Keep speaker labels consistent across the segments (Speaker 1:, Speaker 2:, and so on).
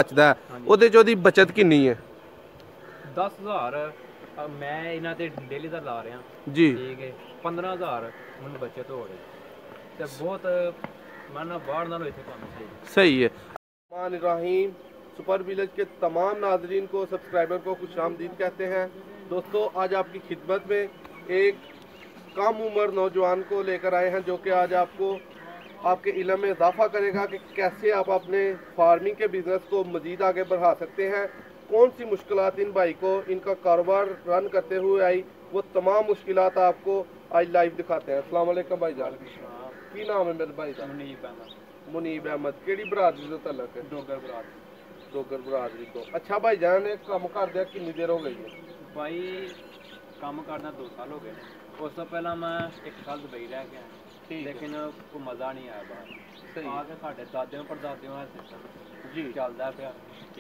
Speaker 1: ਬਚਦਾ ਉਹਦੇ 'ਚ ਉਹਦੀ ਬਚਤ ਕਿੰਨੀ ਹੈ?
Speaker 2: 10,000 मैं इन्हां ते डेली दा ला रहा
Speaker 1: जी,
Speaker 2: ठीक है। 15,000 मैनूं बचत हो रही ते बहुत मैं बाहर नालों इत्थे काम
Speaker 1: सही है। रहमान सुपर विलेज के तमाम नाजरीन को, सब्सक्राइबर को खुशामदीद कहते हैं। दोस्तों, आज आपकी खिदमत में एक कम उम्र नौजवान को लेकर आए हैं जो कि आज आपको आपके इल्म में इजाफा करेगा कि कैसे आप अपने फार्मिंग के बिजनेस को मजीद आगे बढ़ा सकते हैं। कौन सी मुश्किलात इन भाई को इनका कारोबार रन करते हुए आई, वो तमाम मुश्किलात आपको आज लाइव दिखाते हैं। अस्सलाम वालेकुम भाई जान, की नाम है मेरे भाई का? मुनीब अहमद। केड़ी बरादरी तो तलक है? डोगर बरादरी तो। अच्छा भाई जान, काम करदे कितनी देर हो गई है?
Speaker 2: भाई काम करना 2 साल हो गए। उस तो पहला मैं 1 साल दुबई रह गया, लेकिन कोई मज़ा नहीं आया बाहर। आके साढ़े दादियों परदादियों जी चलता पाया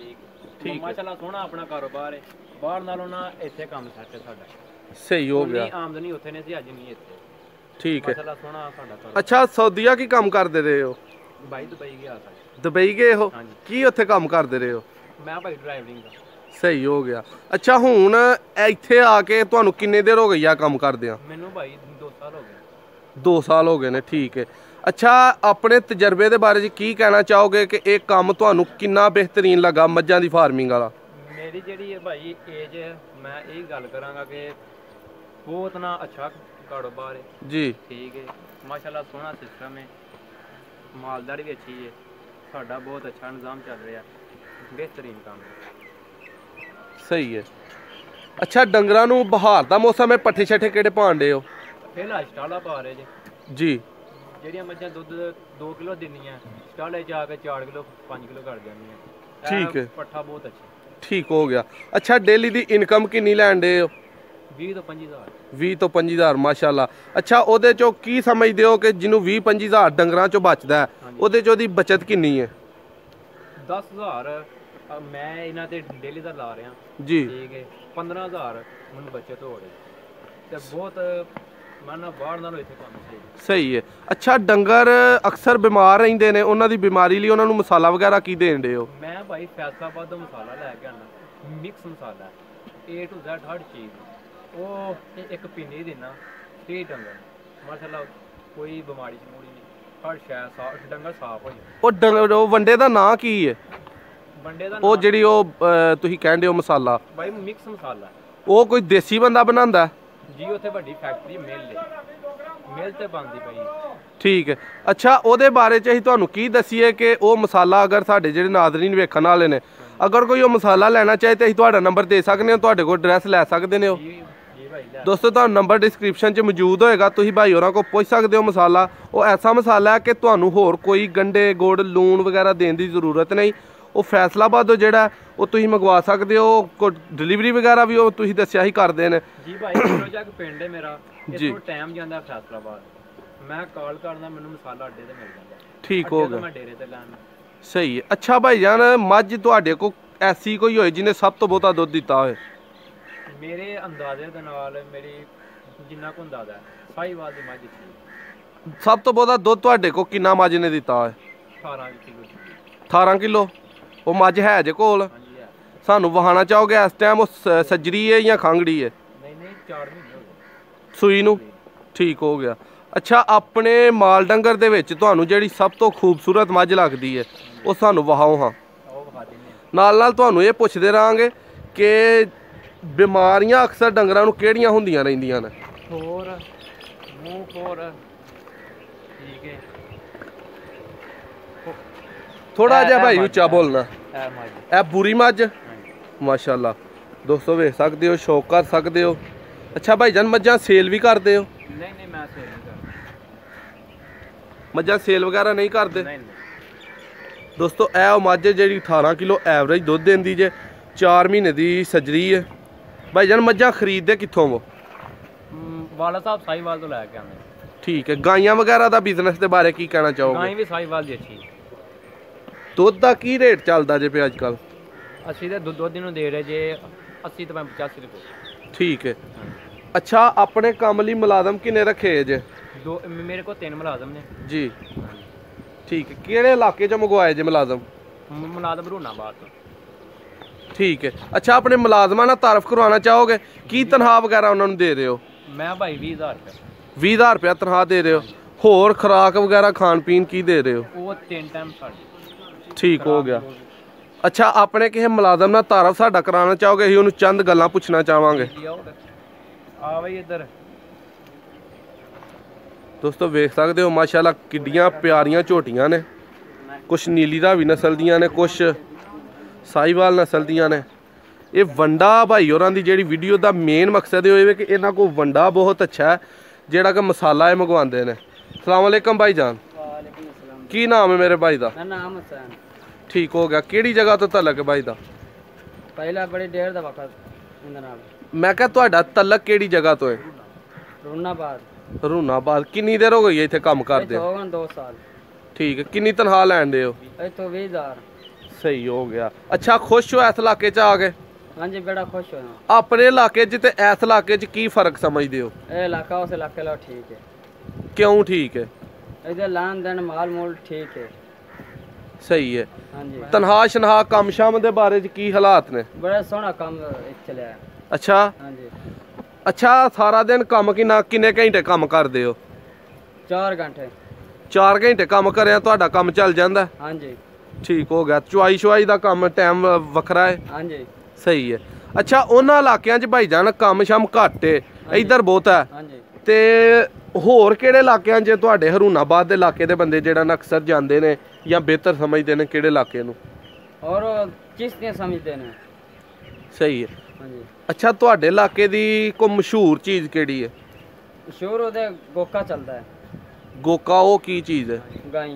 Speaker 2: ठीक माशाअल्लाह सोहना अपना कारोबार है। बाहर नालों ना इत्थे काम सैट है साडा,
Speaker 1: सही हो गया।
Speaker 2: आमदनी उत्थे नहीं सी, अज नहीं इत्थे
Speaker 1: ठीक है
Speaker 2: माशाअल्लाह सोहना साडा कारोबार।
Speaker 1: अच्छा, सऊदीया की काम करते रहे हो?
Speaker 2: भाई दुबई गया था।
Speaker 1: दुबई गए हो? की उत्थे काम करते रहे हो?
Speaker 2: मैं भाई ड्राइविंग का।
Speaker 1: सही हो गया। अच्छा हुण इत्थे आके तुहानू किन्ने देर हो गई आ काम करदे?
Speaker 2: मैनू भाई 2 साल हो गए।
Speaker 1: 2 साल हो गए ने, ठीक है। अच्छा, अपने तजर्बे के बारे की कहना चाहोगे कि एक काम तुहानू कितना बेहतरीन लगा मज्जां दी फार्मिंग वाला?
Speaker 2: मेरी जी है भाई एज, मैं यही गल करांगा कि बहुत ना अच्छा कारोबार है
Speaker 1: जी,
Speaker 2: ठीक है माशाल्लाह सोहना सिस्टम है, मालदारी भी अच्छी है, साडा बहुत अच्छा निज़ाम चल रहा है, बेहतरीन काम है।
Speaker 1: सही है। अच्छा, डंगरां नू बहार दा मौसम है, पट्ठे शट्ठे केड़े पाण डे हो?
Speaker 2: फिलहाल स्टाला पा रहे
Speaker 1: जी।
Speaker 2: ਜਿਹੜੀਆਂ ਮੱਝਾਂ ਦੁੱਧ 2 ਕਿਲੋ ਦਿੰਦੀਆਂ ਸਟਾਲੇ 'ਚ ਆ ਕੇ 4 ਕਿਲੋ 5 ਕਿਲੋ ਕਰ ਜਾਂਦੀਆਂ।
Speaker 1: ਠੀਕ ਹੈ,
Speaker 2: ਪੱਠਾ ਬਹੁਤ ਅੱਛਾ।
Speaker 1: ਠੀਕ ਹੋ ਗਿਆ। ਅੱਛਾ, ਡੇਲੀ ਦੀ ਇਨਕਮ ਕਿੰਨੀ ਲੈਣ ਦੇ ਹੋ?
Speaker 2: 20 ਤੋਂ 25,000।
Speaker 1: 20 ਤੋਂ 25,000 ਮਾਸ਼ਾਅੱਲਾ। ਅੱਛਾ, ਉਹਦੇ ਚੋਂ ਕੀ ਸਮਝਦੇ ਹੋ ਕਿ ਜਿਹਨੂੰ 20-25,000 ਡੰਗਰਾਂ ਚੋਂ ਬਚਦਾ ਉਹਦੇ 'ਚ ਉਹਦੀ ਬਚਤ ਕਿੰਨੀ ਹੈ?
Speaker 2: 10,000 ਮੈਂ ਇਹਨਾਂ ਤੇ ਡੇਲੀ ਦਾ ਲਾ ਰਿਹਾ
Speaker 1: ਜੀ
Speaker 2: ਠੀਕ ਹੈ। 15,000 ਮੈਨੂੰ ਬਚਤ ਹੋ ਰਹੀ ਤੇ ਬਹੁਤ ਬਾਹਰ ਨਾਲੋਂ ਇੱਥੇ ਕੰਮ
Speaker 1: ਸਹੀ ਹੈ। ਅੱਛਾ, ਡੰਗਰ ਅਕਸਰ ਬਿਮਾਰ ਰਹਿੰਦੇ ਨੇ, ਉਹਨਾਂ ਦੀ ਬਿਮਾਰੀ ਲਈ ਉਹਨਾਂ ਨੂੰ ਮਸਾਲਾ ਵਗੈਰਾ ਕੀ ਦੇਣ ਦੇ ਹੋ?
Speaker 2: ਮੈਂ ਭਾਈ ਫੈਸਲਾਬਾਦ ਦਾ ਮਸਾਲਾ ਲੈ ਕੇ ਆਣਾ, mix masala A to Z ਹਰ ਚੀਜ਼, ਉਹ ਇੱਕ ਪਿੰਨੀ ਦੇਣਾ 3 ਡੰਗਰ ਮਾਸ਼ਾਅੱਲਾ ਕੋਈ ਬਿਮਾਰੀ ਸ਼ਮੂਰੀ ਨਹੀਂ, ਹਰ ਸ਼ੈ ਸਾਫ ਡੰਗਰ ਸਾਫ ਹੋ ਜਾਂਦਾ।
Speaker 1: ਉਹ ਡੰਗਰ ਉਹ ਵੰਡੇ ਦਾ ਨਾਂ ਕੀ ਹੈ?
Speaker 2: ਵੰਡੇ ਦਾ
Speaker 1: ਉਹ ਜਿਹੜੀ ਉਹ ਤੁਸੀਂ ਕਹਿੰਦੇ ਹੋ ਮਸਾਲਾ
Speaker 2: ਭਾਈ ਮਿਕਸ ਮਸਾਲਾ,
Speaker 1: ਉਹ ਕੋਈ ਦੇਸੀ ਬੰਦਾ ਬਣਾਉਂਦਾ
Speaker 2: ਜੀ? ਉੱਥੇ ਵੱਡੀ ਫੈਕਟਰੀ ਮਿਲ ਤੇ ਬਣਦੀ ਪਈ।
Speaker 1: ਠੀਕ ਹੈ। ਅੱਛਾ, ਉਹਦੇ ਬਾਰੇ 'ਚ ਅਸੀਂ ਤੁਹਾਨੂੰ ਕੀ ਦੱਸੀਏ ਕਿ ਉਹ ਮਸਾਲਾ ਅਗਰ ਸਾਡੇ ਜਿਹੜੇ ਨਾਜ਼ਰੀਨ ਵੇਖਣ ਵਾਲੇ ਨੇ, ਅਗਰ ਕੋਈ ਉਹ ਮਸਾਲਾ ਲੈਣਾ ਚਾਹੇ ਤਾਂ ਅਸੀਂ ਤੁਹਾਡਾ ਨੰਬਰ ਦੇ ਸਕਦੇ ਹਾਂ, ਤੁਹਾਡੇ ਕੋਲ ਐਡਰੈਸ ਲੈ ਸਕਦੇ ਨੇ। ਉਹ ਦੋਸਤੋ ਤੁਹਾਨੂੰ ਨੰਬਰ ਡਿਸਕ੍ਰਿਪਸ਼ਨ 'ਚ ਮੌਜੂਦ ਹੋਏਗਾ, ਤੁਸੀਂ ਭਾਈ ਹੋਰਾਂ ਕੋਲ ਪੁੱਛ ਸਕਦੇ ਹੋ। ਮਸਾਲਾ ਉਹ ਐਸਾ ਮਸਾਲਾ ਹੈ ਕਿ ਤੁਹਾਨੂੰ ਹੋਰ ਕੋਈ ਗੰਢੇ ਗੁੜ ਲੂਣ ਵਗੈਰਾ ਦੇਣ ਦੀ ਜ਼ਰੂਰਤ ਨਹੀਂ। ਉਹ ਫੈਸਲਾਬਾਦ ਜਿਹੜਾ ਉਹ ਤੁਸੀਂ ਮੰਗਵਾ ਸਕਦੇ ਹੋ, ਡਿਲੀਵਰੀ ਵਗੈਰਾ ਵੀ ਉਹ ਤੁਸੀਂ ਦੱਸਿਆ ਹੀ ਕਰਦੇ ਨੇ
Speaker 2: ਜੀ। ਭਾਈ ਫਿਰੋਜ਼ਾ ਕੇ ਪਿੰਡ ਹੈ ਮੇਰਾ, ਇੱਥੋਂ ਟਾਈਮ ਜਾਂਦਾ ਫੈਸਲਾਬਾਦ, ਮੈਂ ਕਾਲ ਕਰਦਾ ਮੈਨੂੰ ਮਸਾਲਾ ਅੱਡੇ ਤੇ ਮਿਲ ਜਾਂਦਾ।
Speaker 1: ਠੀਕ ਹੋ ਗਿਆ,
Speaker 2: ਮੈਂ ਡੇਰੇ ਤੇ ਲੈਣ।
Speaker 1: ਸਹੀ ਹੈ। ਅੱਛਾ ਭਾਈ ਜਾਨ, ਮੱਝ ਤੁਹਾਡੇ ਕੋਲ ਐਸੀ ਕੋਈ ਹੋਏ ਜਿਹਨੇ ਸਭ ਤੋਂ ਬਹੁਤਾ ਦੁੱਧ ਦਿੱਤਾ ਹੋਏ?
Speaker 2: ਮੇਰੇ ਅੰਦਾਜ਼ੇ ਦੇ ਨਾਲ ਮੇਰੀ ਜਿੰਨਾ ਕੁ ਅੰਦਾਜ਼ਾ ਹੈ, ਸਾਹੀਵਾਲ ਦੀ ਮੱਝ ਸੀ।
Speaker 1: ਸਭ ਤੋਂ ਬਹੁਤਾ ਦੁੱਧ ਤੁਹਾਡੇ ਕੋਲ ਕਿੰਨਾ ਮੱਝ ਨੇ ਦਿੱਤਾ ਹੋਏ?
Speaker 2: 18 ਕਿਲੋ।
Speaker 1: 18 ਕਿਲੋ ਉਹ ਮੱਝ ਹੈ ਜੇ ਕੋਲ? ਸਾਨੂੰ ਵਹਾਣਾ ਚਾਹੋਗੇ ਇਸ ਟਾਈਮ? ਉਹ ਸੱਜਰੀ ਹੈ ਜਾਂ ਖਾਂਗੜੀ ਹੈ?
Speaker 2: ਨਹੀਂ 4 ਮਹੀਨੇ ਹੋ ਗਏ
Speaker 1: ਸੂਈ ਨੂੰ। ਠੀਕ ਹੋ ਗਿਆ। ਅੱਛਾ, ਆਪਣੇ ਮਾਲ ਡੰਗਰ ਦੇ ਵਿੱਚ ਤੁਹਾਨੂੰ ਜਿਹੜੀ ਸਭ ਤੋਂ ਖੂਬਸੂਰਤ ਮੱਝ ਲੱਗਦੀ ਹੈ ਉਹ ਸਾਨੂੰ ਵਹਾਓ ਹਾਂ। ਨਾਲ ਨਾਲ ਤੁਹਾਨੂੰ ਇਹ ਪੁੱਛਦੇ ਰਹਾਂਗੇ ਕਿ ਬਿਮਾਰੀਆਂ ਅਕਸਰ ਡੰਗਰਾਂ ਨੂੰ ਕਿਹੜੀਆਂ ਹੁੰਦੀਆਂ ਰਹਿੰਦੀਆਂ ਨੇ?
Speaker 2: ਹੋਰ ਮੂੰਹ ਖੋਰ, ਠੀਕ ਹੈ।
Speaker 1: ਥੋੜਾ ਜਿਹਾ ਭਾਈ ਉੱਚਾ ਬੋਲਣਾ।
Speaker 2: ਇਹ
Speaker 1: ਬੁਰੀ ਮੱਝ ਮਾਸ਼ਾਅੱਲਾ ਦੋਸਤੋ ਵੇਖ ਸਕਦੇ ਹੋ, ਸ਼ੌਕ ਕਰ ਸਕਦੇ ਹੋ। ਅੱਛਾ ਭਾਈ ਜਾਨ, ਮੱਝਾਂ ਸੇਲ ਵੀ ਕਰਦੇ ਹੋ?
Speaker 2: ਨਹੀਂ ਮੈਂ ਸੇਲ ਨਹੀਂ ਕਰਦਾ,
Speaker 1: ਮੱਝਾਂ ਸੇਲ ਵਗੈਰਾ ਨਹੀਂ ਕਰਦੇ?
Speaker 2: ਨਹੀਂ।
Speaker 1: ਦੋਸਤੋ ਇਹ ਉਹ ਮੱਝ ਜਿਹੜੀ 18 ਕਿਲੋ ਐਵਰੇਜ ਦੁੱਧ ਦਿੰਦੀ ਜੇ, 4 ਮਹੀਨੇ ਦੀ ਸੱਜਰੀ ਹੈ। ਭਾਈ ਜਾਨ, ਮੱਝਾਂ ਖਰੀਦਦੇ ਕਿੱਥੋਂ ਹੋ?
Speaker 2: ਵਾਲਾ ਸਾਹਿਬ ਸਾਹੀਵਾਲ ਤੋਂ ਲੈ ਕੇ ਆਉਂਦੇ।
Speaker 1: ਠੀਕ ਹੈ। ਗਾਈਆਂ ਵਗੈਰਾ ਦਾ ਬਿਜ਼ਨਸ ਦੇ ਬਾਰੇ ਕੀ ਕਹਿਣਾ ਚਾਹੋਗੇ?
Speaker 2: ਗਾਂ ਵੀ ਸਾਹੀਵਾਲ ਦੀ ਅੱਛੀ।
Speaker 1: ਦੁੱਧ ਦਾ ਕੀ ਰੇਟ ਚੱਲਦਾ ਜੇ ਪਿਆ ਅੱਜ ਕੱਲ?
Speaker 2: ਅਸੀਂ ਤਾਂ ਦੁੱਧ ਨੂੰ ਦੇ ਰਹੇ ਜੇ 80 ਤੋਂ 85 ਰੁਪਏ।
Speaker 1: ਠੀਕ ਹੈ। ਅੱਛਾ, ਆਪਣੇ ਕੰਮ ਲਈ ਮੁਲਾਜ਼ਮ ਕਿੰਨੇ ਰੱਖੇ ਜੇ?
Speaker 2: ਮੇਰੇ ਕੋਲ 3 ਮੁਲਾਜ਼ਮ ਨੇ ਜੀ।
Speaker 1: ਠੀਕ ਹੈ। ਕਿਹੜੇ ਇਲਾਕੇ 'ਚ ਮੰਗਵਾਏ ਜੇ ਮੁਲਾਜ਼ਮ?
Speaker 2: ਮੁਲਾਜ਼ਮ ਰੂਨਾਬਾਦ ਤੋਂ।
Speaker 1: ठीक है। अच्छा अपने मुलाजमान ना तारफ करवाना चाहोगे की तनख्वाह वगैरह उन्होंने दे रहे हो?
Speaker 2: मैं भाई 20,000 रुपये
Speaker 1: 20,000 रुपया तनख्वाह दे रहे हो, होर खुराक वगैरह खान पीन की दे रहे हो?
Speaker 2: वो 3 टाइम साड़ी।
Speaker 1: ठीक हो गया। अच्छा अपने किसी मुलाजम ਨਾਲ ਤਾਰਫ ਸਾਡਾ ਕਰਾਉਣਾ ਚਾਹੋਗੇ? ਅਸੀਂ ਉਹਨੂੰ ਚੰਦ ਗੱਲਾਂ ਪੁੱਛਣਾ ਚਾਹਾਂਗੇ।
Speaker 2: ਆ ਬਈ ਇੱਧਰ
Speaker 1: ਦੋਸਤੋ ਵੇਖ ਸਕਦੇ ਹੋ ਮਾਸ਼ਾਅੱਲਾ ਕਿੱਡੀਆਂ ਪਿਆਰੀਆਂ ਝੋਟੀਆਂ ਨੇ, ਕੁਛ ਨੀਲੀ ਰਾਵੀ ਨਸਲ ਦੀਆਂ ਨੇ, ਕੁਛ ਸਾਹੀਵਾਲ ਨਸਲ ਦੀਆਂ ਨੇ। ਇਹ ਵੰਡਾ ਭਾਈ ਹੋਰਾਂ ਦੀ ਜਿਹੜੀ ਵੀਡੀਓ ਦਾ ਮੇਨ ਮਕਸਦ ਇਹ ਹੋਵੇ ਕਿ ਇਹਨਾਂ ਕੋਲ ਵੰਡਾ ਬਹੁਤ ਅੱਛਾ ਹੈ ਜਿਹੜਾ ਕਿ ਮਸਾਲਾ ਇਹ ਮੰਗਵਾਉਂਦੇ ਨੇ। अस्सलाम वालेकुम भाई जान। की नाम है मेरे भाई दा?
Speaker 2: नाम हुसैन।
Speaker 1: ठीक हो गया। किहड़ी जगह तो तलक है भाई दा?
Speaker 2: पहला बड़ी देर दा वक्त इंदा नाम।
Speaker 1: मैं कहा तुहाडा तलक किहड़ी जगह तो है?
Speaker 2: रूनाबाद।
Speaker 1: रूनाबाद। कितनी देर हो गई है इत्थे काम करदे?
Speaker 2: हो गए 2 साल।
Speaker 1: ठीक है। कितनी तनख्वाह लैन दे हो?
Speaker 2: इत्थों 20,000।
Speaker 1: सही हो गया। अच्छा खुश हो इस इलाके च आ गए?
Speaker 2: हाँ जी बड़ा खुश हो।
Speaker 1: अपने इलाके च ते इस इलाके च की फर्क समझदे हो?
Speaker 2: ये इलाका उस इलाके ला ठीक है।
Speaker 1: क्यों ठीक है?
Speaker 2: इधर लान देन माल मूल ठीक है।
Speaker 1: सही है।
Speaker 2: हाँ जी।
Speaker 1: तनख्वाह शनख्वाह कम शाम दे बारे च की हालात ने?
Speaker 2: बड़ा सोहना काम चलिया।
Speaker 1: अच्छा।
Speaker 2: हाँ जी।
Speaker 1: अच्छा सारा दिन काम किन्ने घंटे काम करदे हो?
Speaker 2: 4 घंटे।
Speaker 1: 4 घंटे काम करें ਤੁਹਾਡਾ ਕੰਮ ਚੱਲ ਜਾਂਦਾ?
Speaker 2: हाँ जी।
Speaker 1: ठीक हो गया। ਚੁਆਈ ਸ਼ੁਆਈ ਦਾ ਕੰਮ ਟਾਈਮ ਵੱਖਰਾ ਹੈ?
Speaker 2: हाँ जी।
Speaker 1: ਸਹੀ ਹੈ। ਅੱਛਾ ਉਹਨਾਂ ਇਲਾਕਿਆਂ 'ਚ ਭਾਈ ਜਾਨ ਕੰਮ ਸ਼ਾਮ ਘੱਟ ਹੈ, ਇੱਧਰ ਬਹੁਤ ਹੈ।
Speaker 2: हाँ जी।
Speaker 1: ਤੇ ਹੋਰ ਕਿਹੜੇ ਇਲਾਕਿਆਂ 'ਚ ਤੁਹਾਡੇ ਹਰੂਨਾਬਾਦ ਦੇ ਇਲਾਕੇ ਦੇ ਬੰਦੇ ਜਿਹੜਾ ਨਾ ਅਕਸਰ ਜਾਂਦੇ ਨੇ ਜਾਂ ਬਿਹਤਰ ਸਮਝਦੇ ਨੇ ਕਿਹੜੇ ਇਲਾਕੇ ਨੂੰ?
Speaker 2: और किस्तियाँ समझते हैं।
Speaker 1: ਸਹੀ ਹੈ।
Speaker 2: हाँ जी।
Speaker 1: ਅੱਛਾ ਤੁਹਾਡੇ ਇਲਾਕੇ ਦੀ ਕੋਈ ਮਸ਼ਹੂਰ ਚੀਜ਼ ਕਿਹੜੀ ਹੈ?
Speaker 2: शोर उधर गोका चलता है।
Speaker 1: ਗੋਕਾ ਉਹ ਕੀ ਚੀਜ਼ ਹੈ?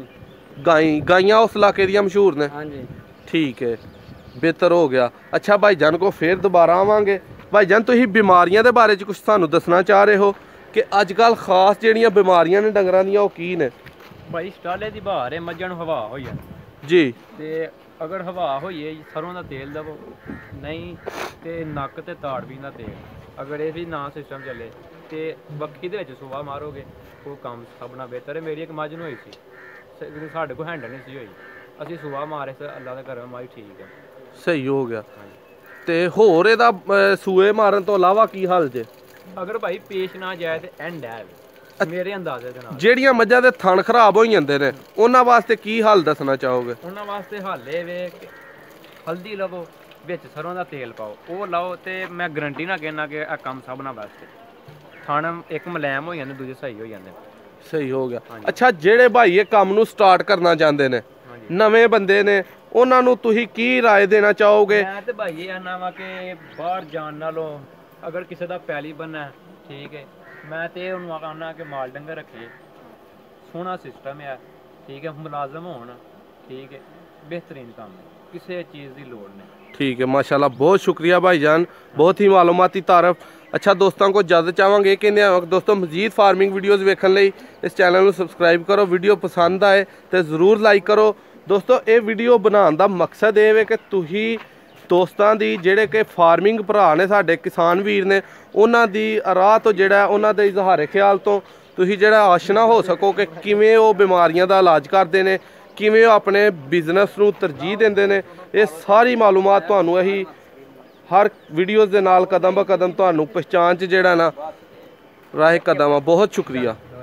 Speaker 2: गाई।
Speaker 1: ਗਾਈਆਂ ਉਸ ਇਲਾਕੇ ਦੀਆਂ ਮਸ਼ਹੂਰ ਨੇ?
Speaker 2: हाँ जी।
Speaker 1: ਠੀਕ ਹੈ ਬਿਹਤਰ ਹੋ ਗਿਆ। ਅੱਛਾ ਭਾਈ ਜਾਨ ਕੋ ਫੇਰ ਦੁਬਾਰਾ ਆਵਾਂਗੇ। ਭਾਈ ਜਾਨ ਤੁਸੀਂ ਬਿਮਾਰੀਆਂ ਦੇ ਬਾਰੇ 'ਚ ਕੁਝ ਸਾਨੂੰ ਦੱਸਣਾ ਚਾਹ ਰਹੇ ਹੋ ਕਿ ਅੱਜ ਕੱਲ੍ਹ ਖਾਸ ਜਿਹੜੀਆਂ ਬਿਮਾਰੀਆਂ ਨੇ ਡੰਗਰਾਂ ਦੀਆਂ ਉਹ ਕੀ ਨੇ?
Speaker 2: ਭਾਈ ਸਟਾਲੇ ਦੀ ਬਹਾਰ ਹੈ, ਮੱਝਾਂ ਨੂੰ ਹਵਾ ਹੋਈ ਹੈ
Speaker 1: ਜੀ।
Speaker 2: ਤੇ ਅਗਰ ਹਵਾ ਹੋਈਏ ਸਰੋਂ ਦਾ ਤੇਲ ਦਵੋ, ਨਹੀਂ ਤੇ ਨੱਕ ਤੇ ਤਾੜਵੀਂ ਦਾ ਤੇਲ, ਅਗਰ ਇਹ ਵੀ ਨਾ ਸਿਸਟਮ ਚੱਲੇ ਤੇ ਬੱਖੀ ਦੇ ਵਿੱਚ ਸੁਆ ਮਾਰੋਗੇ ਉਹ ਕੰਮ ਸਭ ਨਾਲ ਬਿਹਤਰ ਹੈ। ਮੇਰੀ ਇੱਕ ਮੱਝ ਨੂੰ ਹੋਈ ਸੀ, ਸਾਡੇ ਕੋਲ ਹੈਂਡਲ ਨਹੀਂ ਸੀ ਹੋਈ, ਅਸੀਂ ਸੁਆ ਮਾਰੇ ਸੀ, ਅੱਲਾ ਦਾ ਘਰ ਮਾਈ ਠੀਕ ਹੈ।
Speaker 1: ਸਹੀ ਹੋ ਗਿਆ। ਤੇ ਹੋਰ ਇਹਦਾ ਸੂਏ ਮਾਰਨ ਤੋਂ ਇਲਾਵਾ ਕੀ ਹੱਲ ਜੇ?
Speaker 2: ਅਗਰ ਭਾਈ ਪੇਸ਼ ਨਾ ਜਾਏ ਤੇ ਐਂਡ ਹੈ ਮੇਰੇ ਅੰਦਾਜ਼ੇ ਦੇ ਨਾਲ।
Speaker 1: ਜਿਹੜੀਆਂ ਮੱਝਾਂ ਦੇ ਥਣ ਖਰਾਬ ਹੋ ਜਾਂਦੇ ਨੇ ਉਹਨਾਂ ਵਾਸਤੇ ਕੀ ਹੱਲ ਦੱਸਣਾ ਚਾਹੋਗੇ?
Speaker 2: ਉਹਨਾਂ ਵਾਸਤੇ ਹੱਲ ਇਹ ਵੇ ਹਲਦੀ ਲਵੋ, ਵਿੱਚ ਸਰੋਂ ਦਾ ਤੇਲ ਪਾਓ, ਉਹ ਲਾਓ ਤੇ ਮੈਂ ਗਰੰਟੀ ਨਾਲ ਕਹਿਣਾ ਕਿ ਇਹ ਕੰਮ ਸਭ ਨਾਲ ਵਾਸਤੇ। ਥਣ ਇੱਕ ਮੁਲਾਇਮ ਹੋ ਜਾਂਦੇ, ਦੂਜੇ ਸਹੀ ਹੋ ਜਾਂਦੇ।
Speaker 1: ਸਹੀ ਹੋ ਗਿਆ। ਅੱਛਾ ਜਿਹੜੇ ਭਾਈ ਇਹ ਕੰਮ ਨੂੰ ਸਟਾਰਟ ਕਰਨਾ ਚਾਹੁੰਦੇ ਨੇ, ਨਵੇਂ ਬੰਦੇ ਨੇ, ਉਹਨਾਂ ਨੂੰ ਤੁਸੀਂ ਕੀ ਰਾਏ ਦੇਣਾ ਚਾਹੋਗੇ? ਮੈਂ ਤੇ ਭਾਈ ਇਹ ਆਨਾ ਵਾ ਕਿ ਬਾਹਰ ਜਾਣ ਨਾਲੋਂ ਅਗਰ ਕਿਸੇ ਦਾ ਪੈਲੀ ਬਣਨਾ ਠੀਕ ਹੈ, ਮੈਂ ਤੇ ਉਹਨੂੰ ਆਖਣਾ ਕਿ ਮਾਲ ਡੰਗਰ ਰੱਖੇ, ਸੋਹਣਾ ਸਿਸਟਮ ਹੈ ਠੀਕ ਹੈ, ਮੁਲਾਜ਼ਮ ਹੋਣ ਠੀਕ ਹੈ, ਬਿਹਤਰੀਨ ਕੰਮ ਹੈ, ਕਿਸੇ ਚੀਜ਼ ਦੀ ਲੋੜ ਨਹੀਂ। ਠੀਕ ਹੈ ਮਾਸ਼ਾਅੱਲਾ, ਬਹੁਤ ਸ਼ੁਕਰੀਆ ਭਾईजान, बहुत ही मालूमाती तारफ। अच्छा दोस्तों को इजाजत चाहांगे कि दोस्तों मजीद फार्मिंग वीडियोज़ वेखण लई इस चैनल को सबसक्राइब करो, वीडियो पसंद आए तो जरूर लाइक करो। दोस्तों ये वीडियो बनाने का मकसद ये है कि तुही दोस्तों की जेडे कि फार्मिंग भरा ने साडे किसान वीर ने उन्हां दी राह तो जेड़ा उन्हां दे इजहारे ख्याल तो तुही जेड़ा आशना हो सको कि किवें वो बीमारियां दा इलाज करते हैं, किवें अपने बिजनेस नूं तरजीह देंदे ने। ये सारी मालूमात तुहानूं अही हर वीडियोज़ दे नाल कदम ब कदम तुहानूं पहचान च जेड़ा ना राह कदम आ। बहुत शुक्रिया।